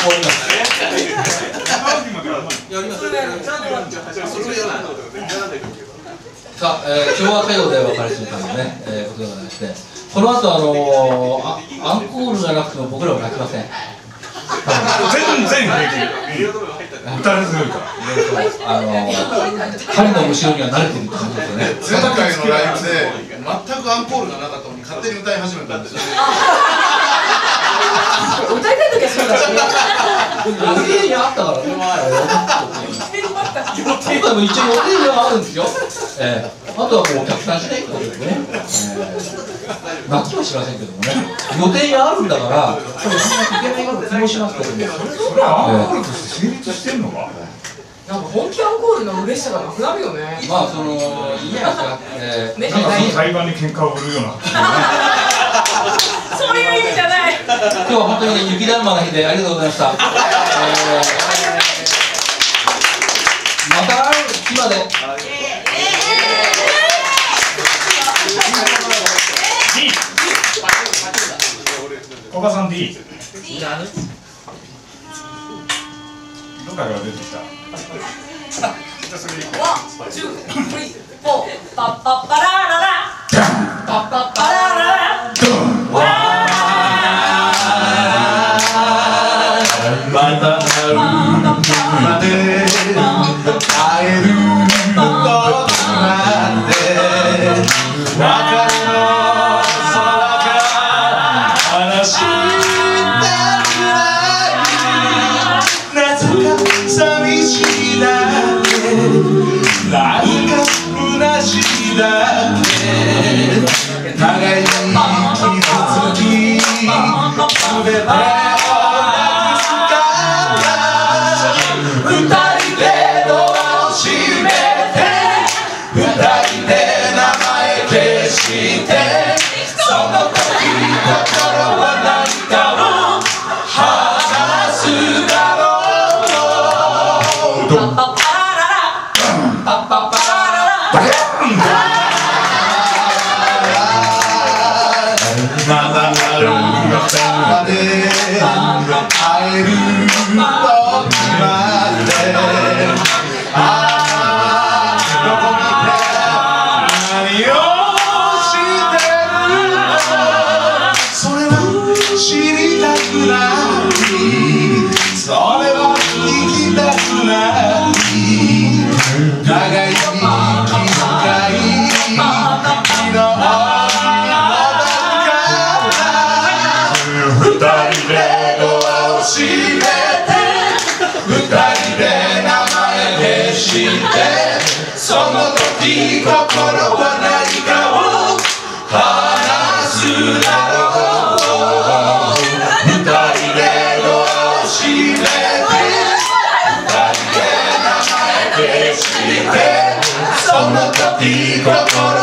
終わります。さあ、昭和歌謡で別れするためのね、ことでございまして、この後アンコールがなくても僕らは泣きません。 全然平気。歌いすぎるから。 彼の後ろには慣れてるって感じですよね。 前回のライブで全くアンコールがなかったのに勝手に歌い始めたんですよ。 歌いたい時はそうだしね。 予定にあったからね。今回も一応予定にはあるんですよ。あとはもうお客さん次第ってことですね。泣きはしませんけどもね。予定にあるんだから、多分そんなにいけないような気もしますけども。 それはアンコールとして成立してんのか。 なんか本気アンコールの嬉しさがなくなるよね。 まあそのいいじゃないですか。 なんかその対バンに喧嘩を売るような。 そういう意味じゃない。 今日は本当にね、雪だるまの日でありがとうございました。また日まで。 古賀さんでいい。どっから出てきた。 ワン、ツー、スリー、フォー、パッパッパラララ、パッパッパラララ、 また春まで会える時まで別れの空から話したくないなぜか寂しいだけなんか虚しいだけ互いに傷つき全て会える時までどこにいて何をしてるそれは知りたくないそれは生きたくない互いに気遣い昨日二人でドアを閉めて二人で名前消してその時心は何かを話すだろう二人でドアを閉めて二人で名前消してその時心